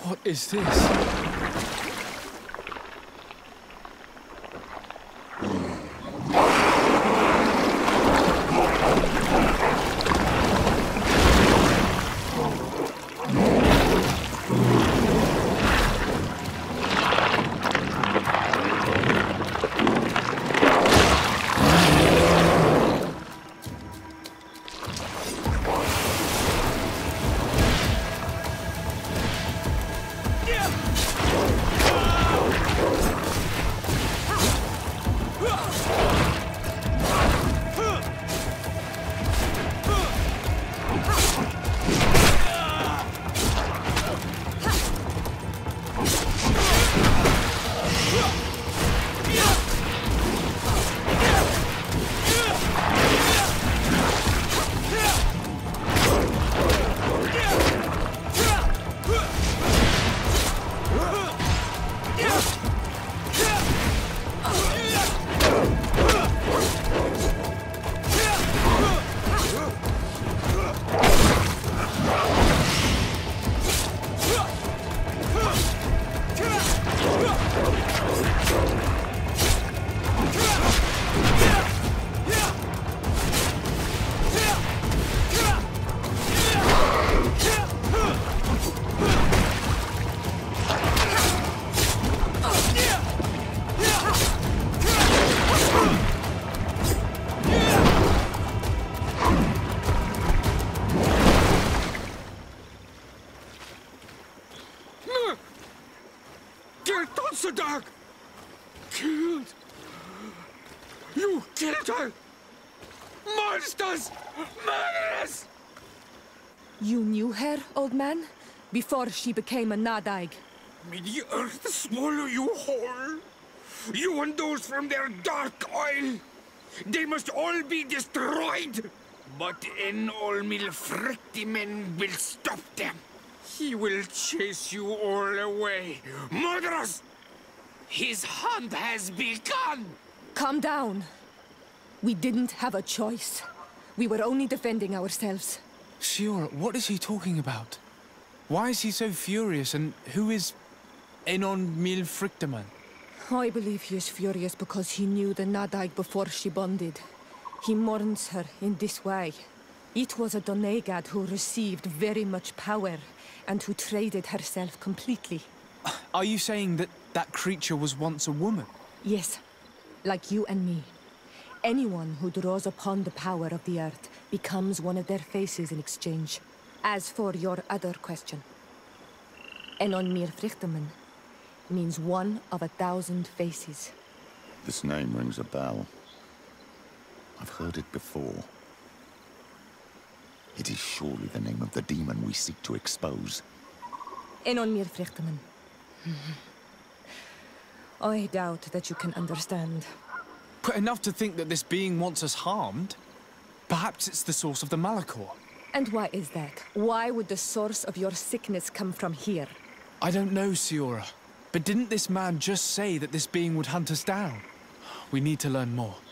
What is this? Dog! Killed! You killed her! Monsters! Murderers! You knew her, old man? Before she became a Nadaig? May the earth swallow you whole! You and those from their dark oil! They must all be destroyed! But Enolmil Frictimen will stop them! He will chase you all away! Murderers! His hunt has begun! Calm down. We didn't have a choice. We were only defending ourselves. Siora, what is he talking about? Why is he so furious, and who is Enolmil Frictimen? I believe he is furious because he knew the Nadaig before she bonded. He mourns her in this way. It was a Doneigad who received very much power, and who traded herself completely. Are you saying that that creature was once a woman? Yes, like you and me. Anyone who draws upon the power of the earth becomes one of their faces in exchange. As for your other question, Enolmir Frictimen means one of 1,000 faces. This name rings a bell. I've heard it before. It is surely the name of the demon we seek to expose. Enolmir Frictimen. I doubt that you can understand. But enough to think that this being wants us harmed? Perhaps it's the source of the Malachor. And why is that? Why would the source of your sickness come from here? I don't know, Siora. But didn't this man just say that this being would hunt us down? We need to learn more.